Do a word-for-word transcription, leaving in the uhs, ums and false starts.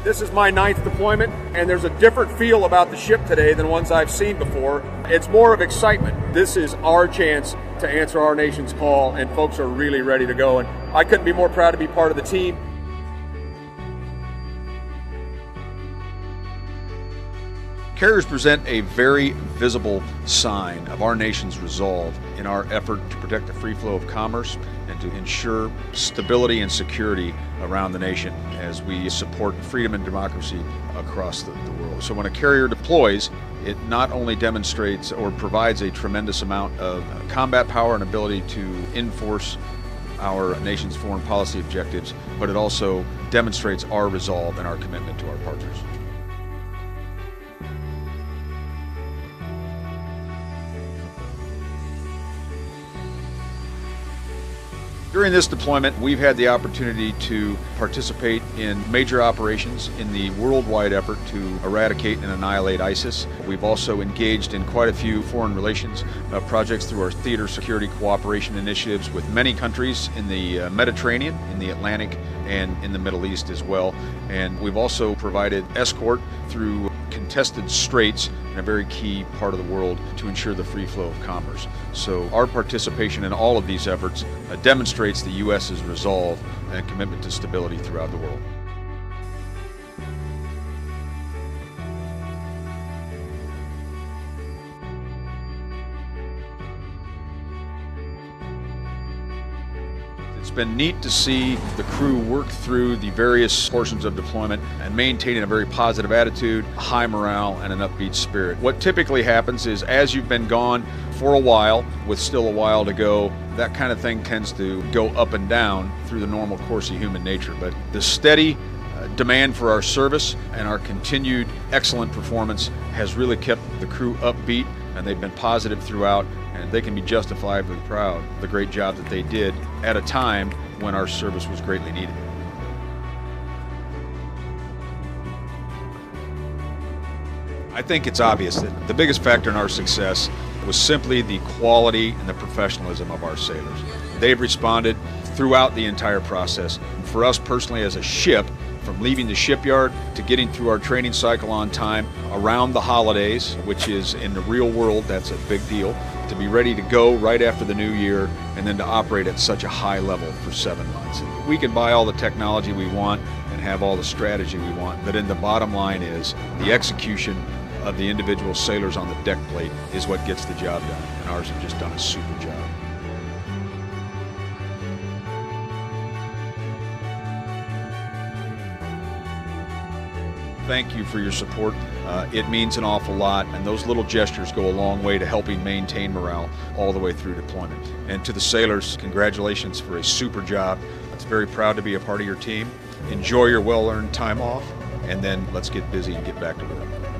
This is my ninth deployment, and there's a different feel about the ship today than ones I've seen before. It's more of excitement. This is our chance to answer our nation's call, and folks are really ready to go. And I couldn't be more proud to be part of the team. Carriers present a very visible sign of our nation's resolve in our effort to protect the free flow of commerce and to ensure stability and security around the nation as we support freedom and democracy across the, the world. So when a carrier deploys, it not only demonstrates or provides a tremendous amount of combat power and ability to enforce our nation's foreign policy objectives, but it also demonstrates our resolve and our commitment to our partners. During this deployment, we've had the opportunity to participate in major operations in the worldwide effort to eradicate and annihilate ISIS. We've also engaged in quite a few foreign relations uh, projects through our theater security cooperation initiatives with many countries in the uh, Mediterranean, in the Atlantic, and in the Middle East as well. And we've also provided escort through contested straits in a very key part of the world to ensure the free flow of commerce. So our participation in all of these efforts uh, demonstrates the U S's resolve and commitment to stability throughout the world. It's been neat to see the crew work through the various portions of deployment and maintaining a very positive attitude, high morale, and an upbeat spirit. What typically happens is as you've been gone for a while, with still a while to go, that kind of thing tends to go up and down through the normal course of human nature. But the steady uh, demand for our service and our continued excellent performance has really kept the crew upbeat, and they've been positive throughout, and they can be justifiably proud of the great job that they did at a time when our service was greatly needed. I think it's obvious that the biggest factor in our success was simply the quality and the professionalism of our sailors. They've responded throughout the entire process. For us personally as a ship, from leaving the shipyard to getting through our training cycle on time, around the holidays, which is in the real world, that's a big deal, to be ready to go right after the new year, and then to operate at such a high level for seven months. We can buy all the technology we want and have all the strategy we want, but in the bottom line is the execution of the individual sailors on the deck plate is what gets the job done, and ours have just done a super job. Thank you for your support. Uh, it means an awful lot, and those little gestures go a long way to helping maintain morale all the way through deployment. And to the sailors, congratulations for a super job. I'm very proud to be a part of your team. Enjoy your well-earned time off, and then let's get busy and get back to work.